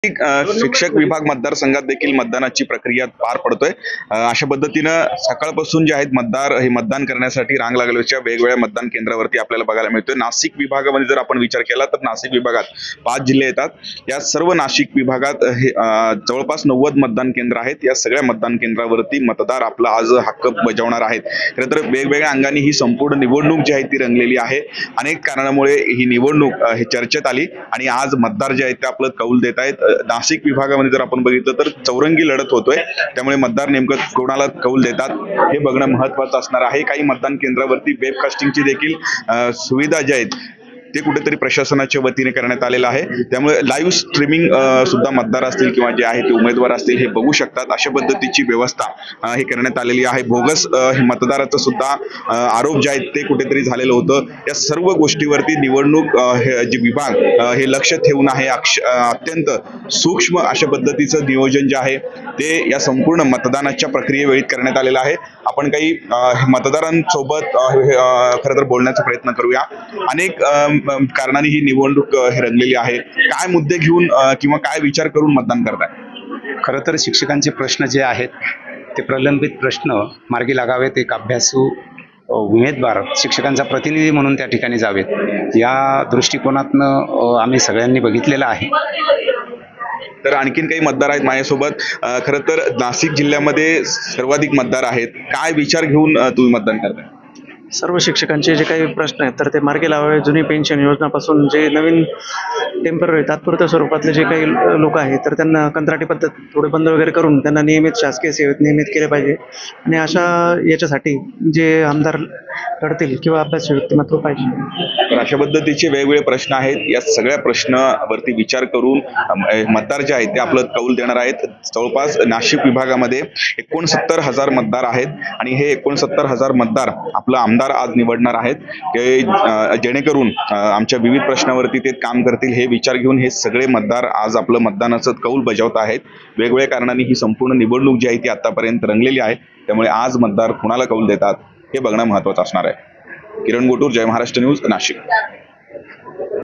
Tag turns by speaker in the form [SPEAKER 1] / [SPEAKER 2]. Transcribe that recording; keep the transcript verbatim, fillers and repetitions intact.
[SPEAKER 1] अ, शिक्षक विभाग मतदारसंघात देखील मतदानाची प्रक्रिया पार पडतोय। अ, अशा पद्धतीनं सकाळपासून जे आहेत मतदार हे मतदान करण्यासाठी रांग लागल्याच्या वेगवेगळ्या मतदान केंद्रावरती आपल्याला बघायला मिळतोय। नाशिक विभागामध्ये जर आपण विचार केला तर नाशिक विभागात पाच जिल्हे येतात। या सर्व नाशिक विभागात हे अ, जवळपास नव्वद मतदान केंद्र आहेत। या सगळ्या मतदान केंद्रावरती मतदार आपला आज हक्क बजावणार आहेत। खरं तर वेगवेगळ्या अंगाने ही संपूर्ण निवडणूक जी आहे ती रंगलेली आहे। अनेक कारणामुळे ही निवडणूक अ, हे चर्चेत आली आणि आज मतदार जे आहेत ते आपलं कौल देत आहेत। नाशिक विभागामध्ये जर आपण बघितलं तर चौरंगी लढत होतोय, त्यामुळे मतदार नेमकं कोणाला कौल देतात हे बघणं महत्त्वाचं असणार आहे। काही मतदान केंद्रावरती वेबकास्टिंगची देखील अ, सुविधा ज्या आहेत ते कुठेतरी प्रशासनाच्या वतीने करण्यात आलेलं आहे। त्यामुळे लाईव्ह स्ट्रीमिंग सुद्धा मतदार असतील किंवा जे आहे ते उमेदवार असतील हे बघू शकतात। अशा पद्धतीची व्यवस्था अ, हे करण्यात आलेली आहे। बोगस अ, हे मतदाराचं सुद्धा अ, आरोप जे आहेत ते कुठेतरी झालेलं होतं। या सर्व गोष्टीवरती निवडणूक अ, हे जे विभाग अ, हे लक्ष ठेवून आहे। अक्ष अ, अत्यंत सूक्ष्म अशा पद्धतीचं नियोजन जे आहे ते या संपूर्ण मतदानाच्या प्रक्रियेवेळी करण्यात आलेलं आहे। आपण काही अ, मतदारांसोबत अ, अ, खरं तर बोलण्याचा प्रयत्न करूया। अनेक अ, कारणांनी ही निवडणूक अ, हे रंगलेली आहे। काय मुद्दे घेऊन अ, किंवा काय विचार करून मतदान करताय?
[SPEAKER 2] खरं तर शिक्षकांचे प्रश्न जे आहेत ते प्रलंबित प्रश्न मार्गी लागावेत। एक अभ्यासू अ, उमेदवार शिक्षकांचा प्रतिनिधी म्हणून त्या ठिकाणी जावेत या दृष्टिकोनातनं अ, आम्ही सगळ्यांनी बघितलेलं आहे।
[SPEAKER 1] तर आणखीन काही मतदार आहेत माझ्यासोबत। अ, खरं तर नाशिक जिल्ह्यामध्ये सर्वाधिक मतदार आहेत। काय विचार घेऊन अ, तुम्ही मतदान करताय?
[SPEAKER 3] सर्व शिक्षकांचे जे काही प्रश्न आहेत तर ते मार्गी लावावे। जुनी पेन्शन योजनापासून जे नवीन टेम्पररी तात्पुरत्या स्वरूपातले जे काही लोक आहेत तर त्यांना कंत्राटी पद्धत थोडे बंद वगैरे करून त्यांना नियमित शासकीय सेवेत नियमित केले पाहिजे आणि अशा याच्यासाठी जे आमदार लढतील किंवा अभ्यास व्यक्तिमत्व पाहिजे।
[SPEAKER 1] तर अशा पद्धतीचे वेगवेगळे प्रश्न आहेत। या सगळ्या प्रश्नावरती विचार करून अ, मतदार जे आहेत ते आपलं कौल देणार आहेत। जवळपास नाशिक विभागामध्ये एकोणसत्तर हजार मतदार आहेत आणि हे एकोणसत्तर हजार मतदार आपलं आमदार आज निवडणार आहेत। ते अ, जेणेकरून अ, आमच्या विविध प्रश्नावरती ते काम करतील हे विचार घेऊन हे सगळे मतदार आज आपलं मतदानाचं कौल बजावत आहेत। वेगवेगळ्या कारणांनी ही संपूर्ण निवडणूक जी आहे ती आतापर्यंत रंगलेली आहे। त्यामुळे आज मतदार कुणाला कौल देतात हे बघणं महत्त्वाचं असणार आहे। किरण गोटूर, जय महाराष्ट्र न्यूज, नाशिक।